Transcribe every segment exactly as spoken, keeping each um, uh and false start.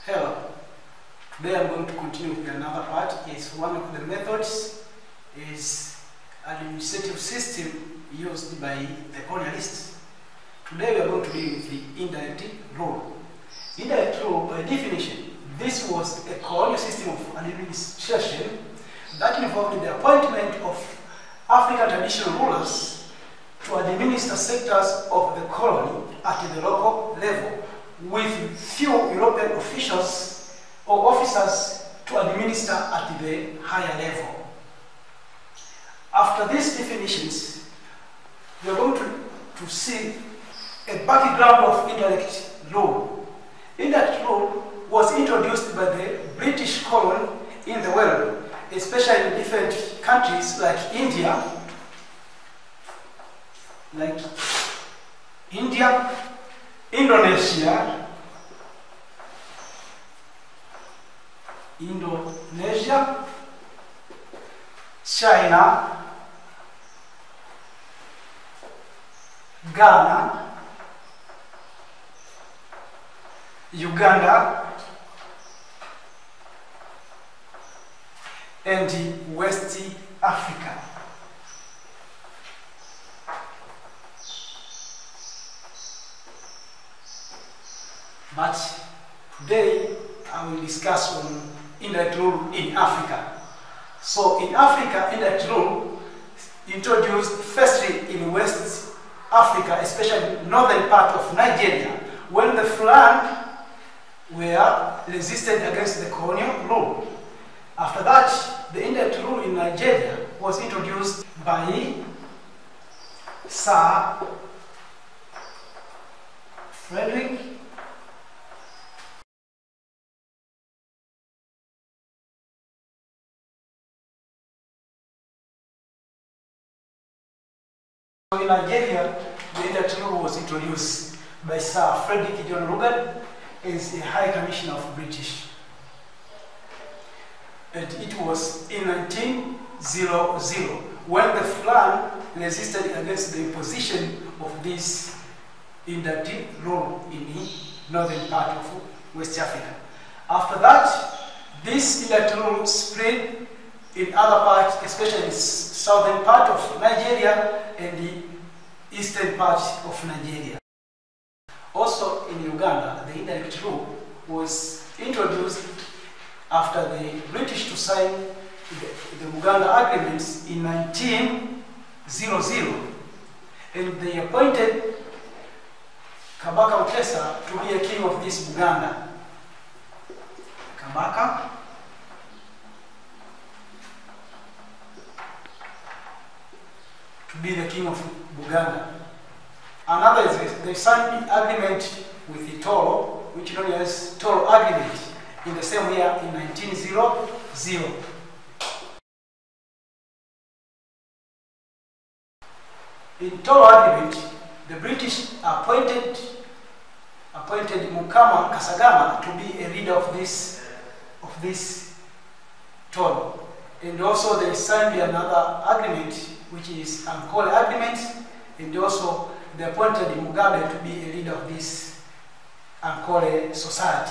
Hello. Today I'm going to continue with another part. Is one of the methods is administrative system used by the colonialists. Today we are going to deal with the indirect rule. Indirect rule, by definition, this was a colonial system of administration that involved the appointment of African traditional rulers to administer sectors of the colony at the local level, with few European officials or officers to administer at the higher level. After these definitions, we are going to, to see a background of indirect rule. Indirect rule was introduced by the British colony in the world, especially in different countries like India, like India, Indonesia, Indonesia, China, Ghana, Uganda, and West Africa. But today I will discuss on indirect rule in Africa. So in Africa, indirect rule introduced firstly in West Africa, especially northern part of Nigeria, when the Fulani were resisted against the colonial rule. After that, the indirect rule in Nigeria was introduced by Sir Frederick In Nigeria, the indirect rule was introduced by Sir Frederick John Lugard as the High Commissioner of British. And it was in nineteen hundred when the Fulani resisted against the imposition of this indirect rule in the northern part of West Africa. After that, this indirect rule spread in other parts, especially in the southern part of Nigeria and the eastern part of Nigeria. Also in Uganda, the indirect rule was introduced after the British to sign the, the Uganda agreements in nineteen hundred, and they appointed Kabaka Mutesa to be a king of this Uganda. Kabaka to be the king of Uganda. Another is they signed the agreement with the Toro, which known as Toro Agreement, in the same year in nineteen hundred. In Toro Agreement, the British appointed appointed Mukama Kasagama to be a leader of this of this Toro, and also they signed another agreement, which is Ankole Agreement, and also they appointed Mugabe to be a leader of this Ankole society.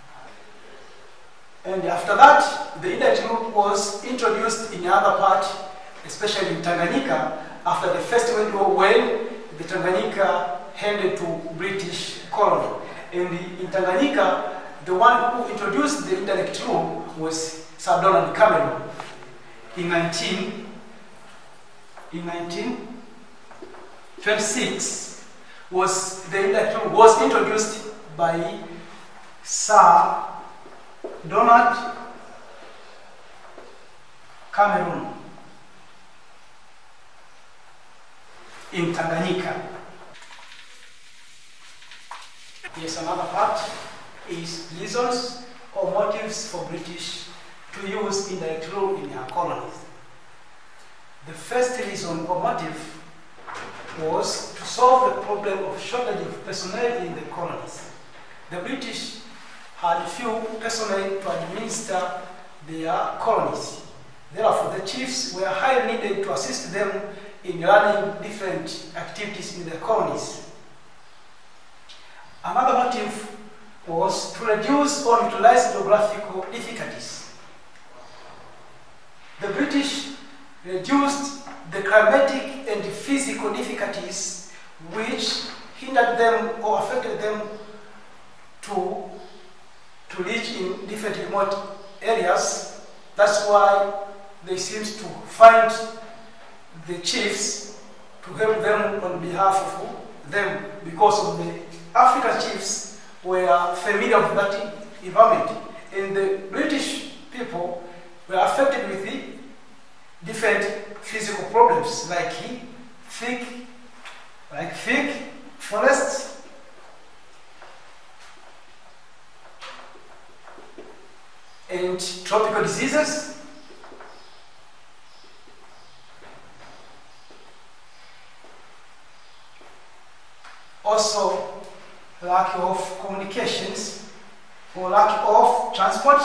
And after that, the indirect rule was introduced in other part, especially in Tanganyika, after the First World War, when the Tanganyika handed to British colony. And in Tanganyika, the one who introduced the indirect rule was Sir Donald Cameron in nineteen in nineteen twenty-six. Was the indirect rule was introduced by Sir Donald Cameron in Tanganyika. Yes, another part is reasons or motives for British to use indirect rule in their colonies. The first reason or motive was to solve the problem of shortage of personnel in the colonies. The British had few personnel to administer their colonies. Therefore, the chiefs were highly needed to assist them in running different activities in the colonies. Another motive was to reduce or utilize geographical difficulties. The British reduced the climatic and physical difficulties which hindered them or affected them to, to reach in different remote areas. That's why they seem to find the chiefs to help them on behalf of them, because of the African chiefs were familiar with that environment, and the British people were affected with the different physical problems like thick, like thick forests, and tropical diseases, also lack of communications or lack of transport,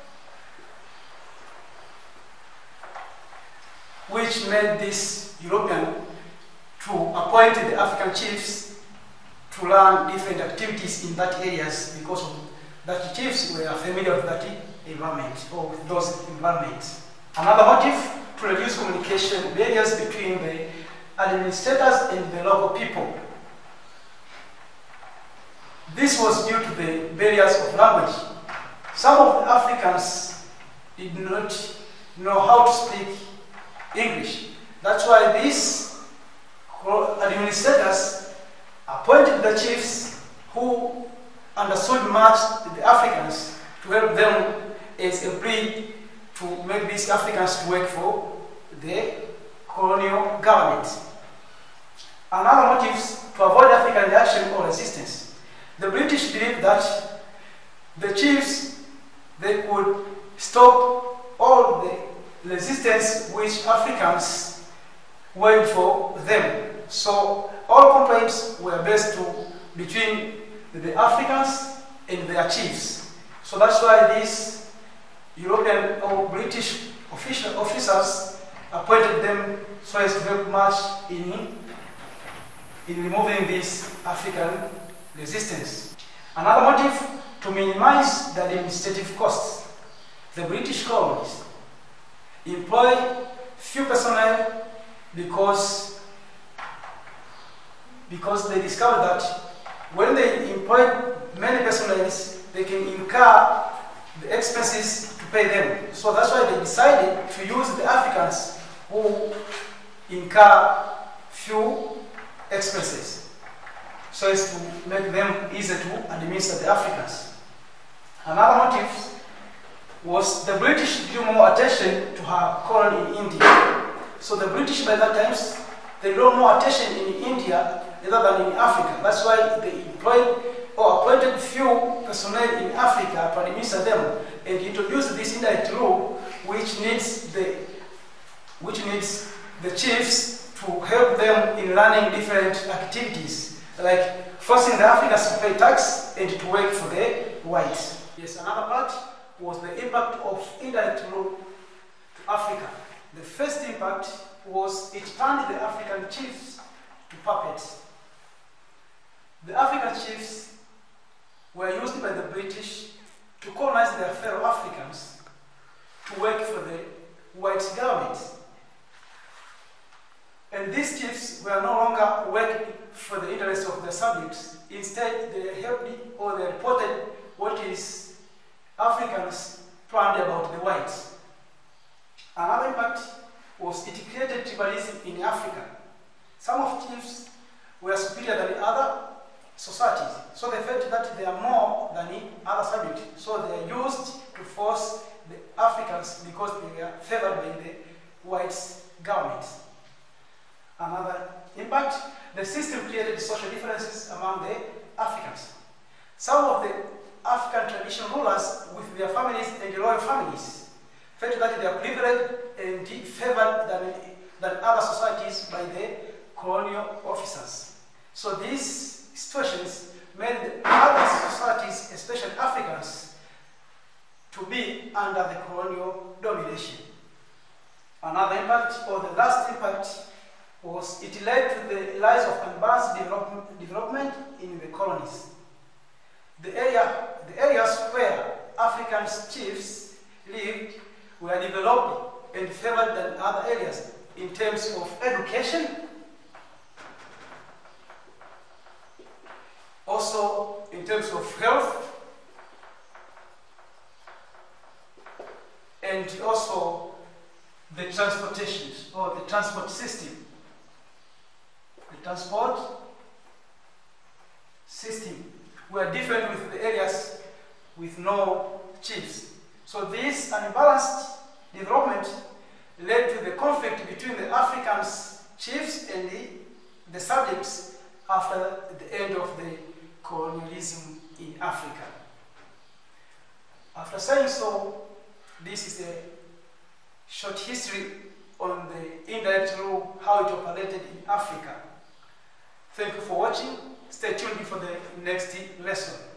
which made this European to appoint the African chiefs to learn different activities in that areas, because of that chiefs were familiar with that environment or with those environments. Another motive to reduce communication barriers between the administrators and the local people. This was due to the barriers of language. Some of the Africans did not know how to speak English. That's why these administrators appointed the chiefs who understood much the Africans to help them as a bridge to make these Africans to work for the colonial government. Another motive to avoid African reaction or resistance. The British believed that the chiefs, they could stop all the resistance which Africans went for them. So all complaints were based to, between the Africans and their chiefs. So that's why these European or British official officers appointed them so as to help much in, in removing this African resistance. Another motive to minimize the administrative costs. The British colonies employ few personnel because, because they discovered that when they employ many personnel, they can incur the expenses to pay them. So that's why they decided to use the Africans who incur few expenses, so as to make them easier to administer the Africans. Another motive was the British drew more attention to her colony in India. So the British by that time, they drew more attention in India rather than in Africa. That's why they employed or appointed few personnel in Africa to administer them and introduced this indirect rule, which needs the which needs the chiefs to help them in running different activities, like forcing the Africans to pay tax and to work for the whites. Yes, another part was the impact of indirect rule to Africa. The first impact was it turned the African chiefs to puppets. The African chiefs were used by the British to colonize their fellow Africans to work for the white government. And these chiefs were no longer working for the interests of their subjects. Instead, they helped or they reported what is Africans planned about the whites. Another impact was it created tribalism in Africa. Some of chiefs were superior than other societies, so they felt that they are more than other subjects. So they are used to force the Africans because they were favored by the whites' government. Another impact, the system created social differences among the Africans. Some of the African traditional rulers with their families and royal families felt that they are privileged and favored than, than other societies by the colonial officers. So these situations made the other societies, especially Africans, to be under the colonial domination. Another impact, or the last impact, was it led to the rise of unbalanced develop, development in the colonies. The area, the areas where African chiefs lived were developed and favored than other areas in terms of education, also in terms of health, and also the transportations or the transport system. The transport system were different with the areas with no chiefs. So this unbalanced development led to the conflict between the African chiefs and the, the subjects after the end of the colonialism in Africa. After saying so, this is a short history on the indirect rule, how it operated in Africa. Thank you for watching. Stay tuned for the next lesson.